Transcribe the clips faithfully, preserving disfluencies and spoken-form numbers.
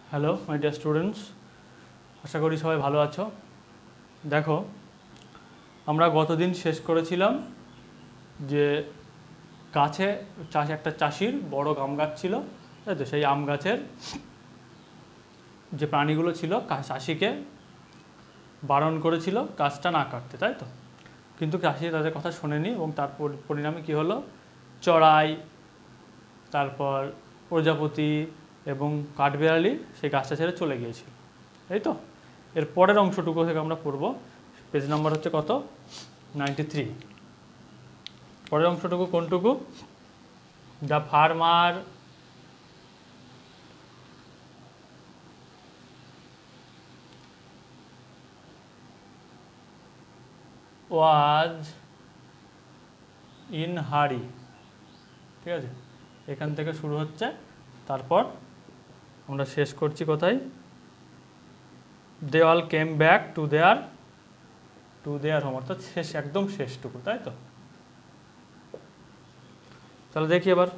Hello my dear students, আশা করি সবাই ভালো আছো। দেখো, আমরা গতদিন শেষ করেছিলাম যে গাছে চাষ একটা চাষির বড় আম গাছ ছিল, তাই তো। সেই আম গাছের যে প্রাণীগুলো ছিল চাষিকে বারণ করেছিল গাছটা না কাটতে, তাই তো। কিন্তু চাষি তাদের কথা শোনেনি এবং তার পরিণামে কী হলো, চড়াই, তারপর প্রজাপতি এবং কাঠবেড়ালি সেই গাছটা ছেড়ে চলে গিয়েছিল, তাই তো। এর পরের অংশটুকু থেকে আমরা পড়ব। পেজ নাম্বার হচ্ছে কত, নাইনটি থ্রি। পরের অংশটুকু কোনটুকু? The farmer was in hurry, ঠিক আছে। এখান থেকে শুরু হচ্ছে, তারপর আমরা শেষ করছি কোথায়? They all came back to their to their home, অর্থাৎ শেষ, একদম শেষটুকু, তাই তো। তাহলে দেখি এবার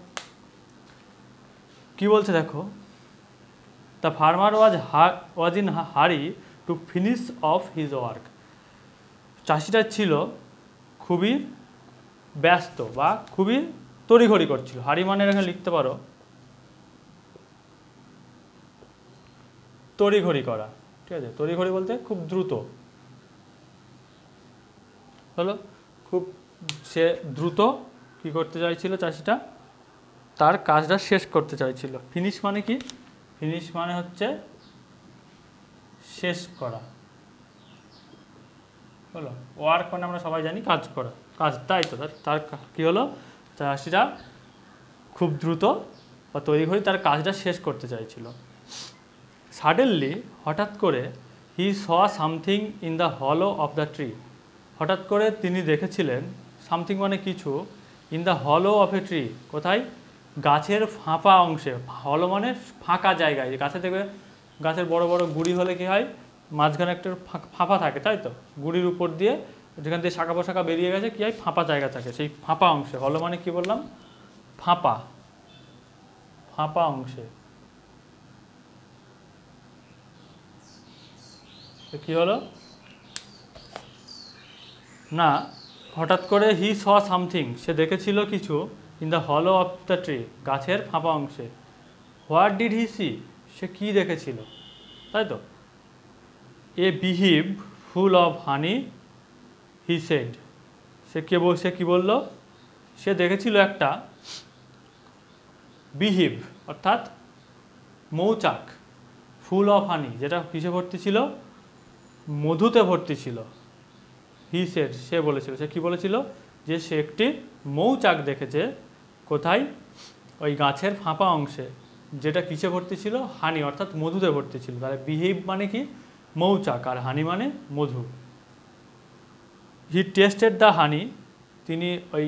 কি বলছে, দেখো। The farmer was was in hurry to finish off his work. চাষিটা ছিল খুবই ব্যস্ত বা খুবই তড়িঘড়ি করছিল। হারি মানে এখানে লিখতে পারো তড়িঘড়ি করা, ঠিক আছে। তড়িঘড়ি বলতে খুব দ্রুত হলো, খুব সে দ্রুত কি করতে চাইছিল চাষিটা, তার কাজটা শেষ করতে চাইছিল। ফিনিশ মানে কি? ফিনিশ মানে হচ্ছে শেষ করা, হলো। ওয়ার্ক মানে আমরা সবাই জানি কাজ করা, কাজ, তাই তো। তার কী হলো, চাষিরা খুব দ্রুত বা তড়িঘড়ি তার কাজটা শেষ করতে চাইছিল। সাডেনলি, হঠাৎ করে, he saw something in the hollow of the tree. হঠাৎ করে তিনি দেখেছিলেন, সামথিং মানে কিছু, in the hollow of a tree, কোথায়? গাছের ফাঁপা অংশে। হলো মানে ফাঁকা জায়গায়। গাছে দেখবে গাছের বড় বড় গুড়ি হলে কি হয়, মাঝখানে একটা ফাঁপা থাকে, তাই তো। গুড়ির উপর দিয়ে যেখান থেকে শাখা পোশাখা বেরিয়ে গেছে কি হয়, ফাঁপা জায়গা থাকে। সেই ফাঁপা অংশে, হলো মানে কি বললাম, ফাঁপা, ফাঁপা অংশে কি হলো না, হঠাৎ করে হি স সামথিং, সে দেখেছিল কিছু, in the hollow of the tree, গাছের ফাঁপা অংশে। হোয়াট ডিড হি সি, সে কী দেখেছিল, তাই তো। এ বিহিভ full of honey, he said, সে কে বল সে কী বলল, সে দেখেছিল একটা বিহিভ অর্থাৎ মৌচাক, ফুল অফ হানি, যেটা কিসে ভর্তি ছিল, মধুতে ভর্তি ছিল। হি সেড, সে বলেছিল, সে কি বলেছিল, যে সে একটি মৌচাক দেখেছে, কোথায়? ওই গাছের ফাঁপা অংশে, যেটা কিসে ভর্তি ছিল, হানি অর্থাৎ মধুতে ভর্তি ছিল। তাহলে বিহেভ মানে কি, মৌচাক, আর হানি মানে মধু। হি টেস্টেড দ্য হানি, তিনি ওই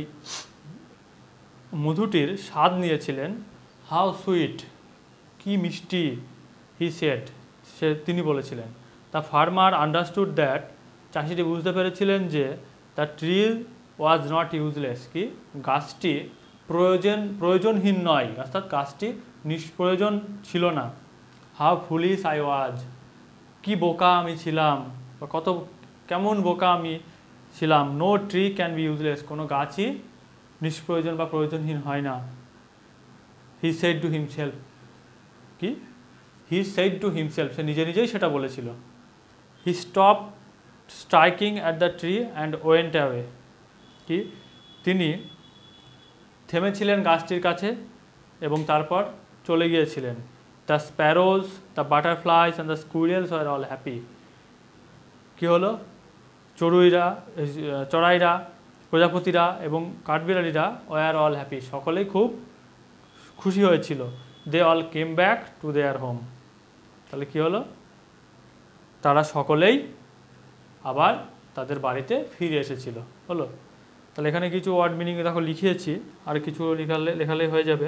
মধুটির স্বাদ নিয়েছিলেন। হাউ সুইট, কি মিষ্টি, হি সেড, সে তিনি বলেছিলেন। দ্য ফার্মার আন্ডারস্টুড দ্যাট, চাষিটি বুঝতে পেরেছিলেন যে the tree was not useless, কি গাছটি প্রয়োজন প্রয়োজনহীন নয়, অর্থাৎ গাছটি নিষ্প্রয়োজন ছিল না। হাউ ফুলিশ আই ওয়াজ, কি বোকা আমি ছিলাম, বা কত কেমন বোকা আমি ছিলাম। No tree can be useless, কোনো গাছই নিষ্প্রয়োজন বা প্রয়োজনহীন হয় না। হি সেড টু হিমসেলফ, কি হি সেড টু হিমসেলফ, সে নিজে নিজেই সেটা বলেছিল। He stop striking at the tree and went away, কি তিনি থেমেছিলেন গাছটির কাছে এবং তারপর চলে গিয়েছিলেন। The sparrows, the butterflies and the squirrels are all happy, কী হলো, চড়ুইরা, চড়াইরা, প্রজাপতিরা এবং কাঠবিড়ালিরা ওয়ার অল হ্যাপি, সকলেই খুব খুশি হয়েছিল। They all came back to their home, তাহলে কী হলো, তারা সকলেই আবার তাদের বাড়িতে ফিরে এসেছিল, হলো। তাহলে এখানে কিছু ওয়ার্ড মিনিং দেখো লিখিয়েছি, আর কিছু লেখালে লেখালেই হয়ে যাবে।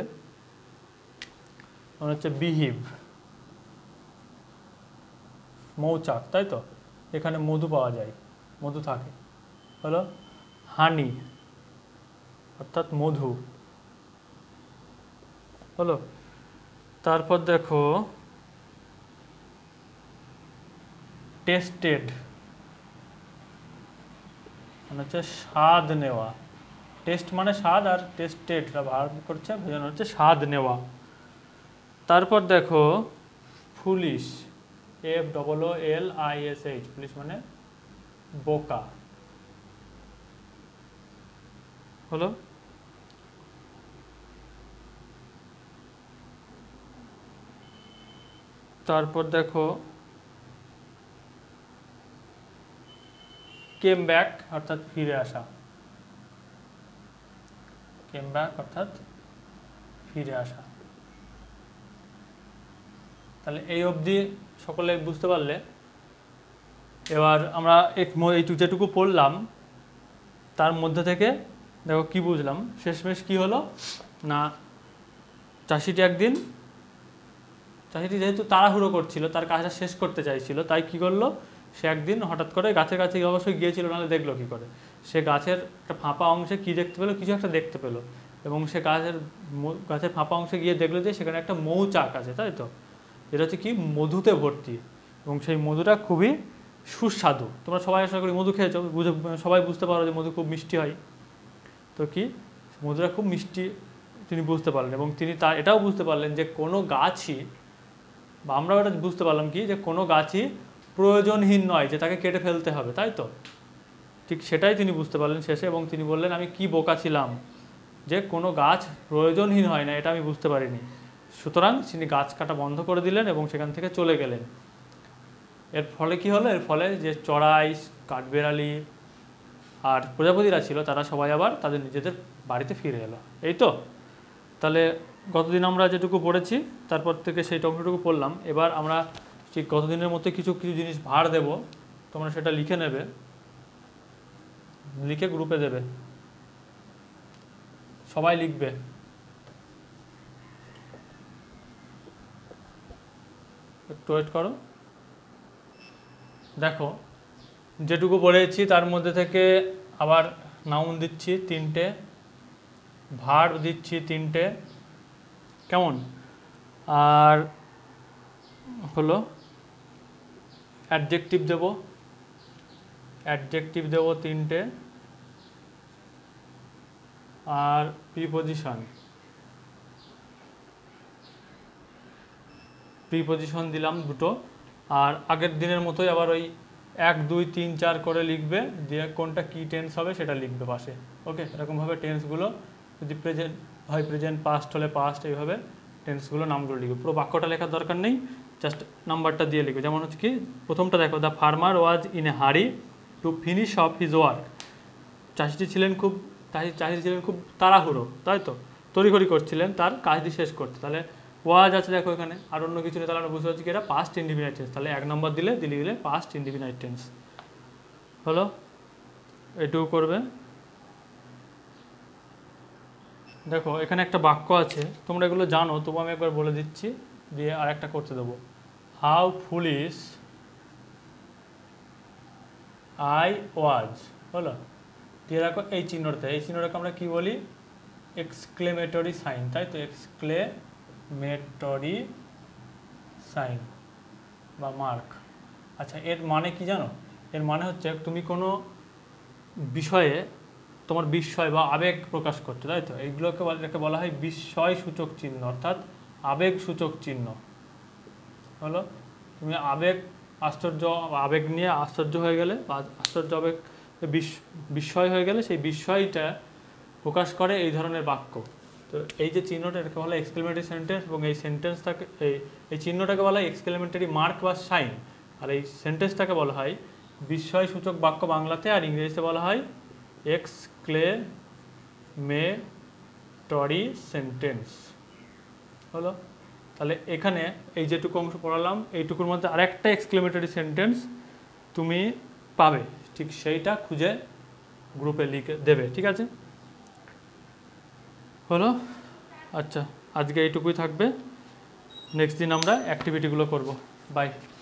মনে হচ্ছে বিহিভ, মৌচাক, তাই তো, এখানে মধু পাওয়া যায়, মধু থাকে, হলো। হানি অর্থাৎ মধু, হলো। তারপর দেখো টেস্টেড মানে হচ্ছে স্বাদ নেওয়া, টেস্ট মানে স্বাদ আর টেস্টেড ভার্ব করছে বোঝানো হচ্ছে স্বাদ নেওয়া। তারপর দেখো foolish, F double O L I S H, foolish মানে বোকা হলো। তারপর দেখো কেম ব্যাক অর্থাৎ ফিরে আসা, কেম ব্যাক অর্থাৎ ফিরে আসা। তাহলে এই অবধি সকলে বুঝতে পারলে। এবার আমরা এক এই যেটুকু পড়লাম তার মধ্যে থেকে দেখো কি বুঝলাম, শেষমেশ কি হলো না, চাষিটি একদিন, চাষিটি যেহেতু তাড়াহুড়ো করছিল, তার কাজটা শেষ করতে চাইছিল, তাই কি করলো, সে একদিন হঠাৎ করে গাছের কাছে অবশ্যই গিয়েছিল, নাহলে দেখলো কি করে, সে গাছের একটা ফাঁপা অংশে কি দেখতে পেলো, কিছু একটা দেখতে পেলো, এবং সে গাছের গাছের ফাঁপা অংশে গিয়ে দেখলো যে সেখানে একটা মৌচাক আছে, তাই তো, যেটা হচ্ছে কি মধুতে ভর্তি, এবং সেই মধুটা খুবই সুস্বাদু। তোমরা সবাই আশা করি মধু খেয়েছো, বুঝে সবাই বুঝতে পারো যে মধু খুব মিষ্টি হয়। তো কি মধুটা খুব মিষ্টি তিনি বুঝতে পারলেন, এবং তিনি তা এটাও বুঝতে পারলেন যে কোনো গাছই, বা আমরাও এটা বুঝতে পারলাম কি যে কোনো গাছই প্রয়োজনহীন নয় যে তাকে কেটে ফেলতে হবে, তাই তো, ঠিক সেটাই তিনি বুঝতে পারলেন শেষে, এবং তিনি বললেন আমি কি বোকা ছিলাম যে কোনো গাছ প্রয়োজনহীন হয় না, এটা আমি বুঝতে পারিনি। সুতরাং তিনি গাছ কাটা বন্ধ করে দিলেন এবং সেখান থেকে চলে গেলেন। এর ফলে কি হলো, এর ফলে যে চড়াই, কাঠবেড়ালি আর প্রজাপতিরা ছিল তারা সবাই আবার তাদের নিজেদের বাড়িতে ফিরে এলো। এই তো, তাহলে গতদিন আমরা যেটুকু পড়েছি তারপর থেকে সেই অংশটুকু পড়লাম। এবার আমরা ঠিক গতদিনের মধ্যে কিছু কিছু জিনিস ভার দেব, তোমরা সেটা লিখে নেবে, লিখে গ্রুপে দেবে, সবাই লিখবে। একটু ওয়েট করো। দেখো যেটুকু পড়েছি তার মধ্যে থেকে আবার নাউন দিচ্ছি তিনটে, ভার্ব দিচ্ছি তিনটে, কেমন, আর হলো অ্যাডজেক্টিভ দেব, অ্যাডজেক্টিভ দেব তিনটে, আর প্রিপজিশন, প্রিপজিশন দিলাম দুটো। আর আগের দিনের মতোই আবার ওই এক দুই তিন চার করে লিখবে, দিয়ে কোনটা কী টেন্স হবে সেটা লিখবে পাশে। ওকে, এরকমভাবে টেন্সগুলো যদি প্রেজেন্ট হয় প্রেজেন্ট, পাস্ট হলে পাস্ট, এইভাবে টেন্সগুলো নামগুলো লিখবে। পুরো বাক্যটা লেখার দরকার নেই, জাস্ট নাম্বারটা দিয়ে লিখবে। যেমন হচ্ছে কি প্রথমটা দেখো, the farmer was in a hurry to finish off his work. চাষিটি ছিলেন খুব চাষিটি ছিলেন খুব তাড়াহুড়ো, তাই তো, তড়িঘড়ি করছিলেন তার কাজটি শেষ করতে। তাহলে ওয়াজ আছে দেখো এখানে, আর অন্য কিছু নেই, তাহলে আমরা বুঝতে পারছি কি এটা পাস্ট ইনডিফিনাইট টেন্স। তাহলে এক নম্বর দিলে দিলে দিলে পাস্ট ইনডিফিনাইট টেন্স হলো। এটুকু করবে। দেখো এখানে একটা বাক্য আছে, তোমরা এগুলো জানো, তবু আমি একবার বলে দিচ্ছি, দিয়ে আর একটা করতে দেবো। হাউ ফুলিশ আই ওয়াজ হলো, দিয়ে রাখো এই চিহ্নটাতে, এই চিহ্নটাকে আমরা কি বলি, এক্সক্লেমেটরি সাইন, তাই তো, এক্সক্লেমেটরি সাইন বা মার্ক। আচ্ছা, এর মানে কি জানো, এর মানে হচ্ছে তুমি কোনো বিষয়ে তোমার বিস্ময় বা আবেগ প্রকাশ করছো, তাই তো, এইগুলোকে এটাকে বলা হয় বিস্ময় সূচক চিহ্ন, অর্থাৎ আবেগ সূচক চিহ্ন হলো। তুমি আবেগ আশ্চর্য আবেগ নিয়ে আশ্চর্য হয়ে গেলে, বা আশ্চর্য আবেগ বিস্ময় হয়ে গেলে, সেই বিস্ময়টা প্রকাশ করে এই ধরনের বাক্য। তো এই যে চিহ্নটা, এটাকে বলা হয় এক্সক্লেমেটরি সেন্টেন্স, এবং এই সেন্টেন্সটাকে এই এই চিহ্নটাকে বলা হয় এক্সক্লেমেটরি মার্ক বা সাইন, আর এই সেন্টেন্সটাকে বলা হয় বিস্ময় সূচক বাক্য বাংলাতে, আর ইংরেজিতে বলা হয় এক্সক্লেমেটরি সেন্টেন্স হলো। তাহলে এখানে এই যেটুকু অংশ পড়ালাম, এইটুকুর মধ্যে আরেকটা এক্সক্লেমেটরি সেন্টেন্স তুমি পাবে, ঠিক সেইটা খুঁজে গ্রুপে লিখে দেবে, ঠিক আছে হলো। আচ্ছা, আজকে এইটুকুই থাকবে, নেক্সট দিন আমরা অ্যাক্টিভিটিগুলো করব। বাই।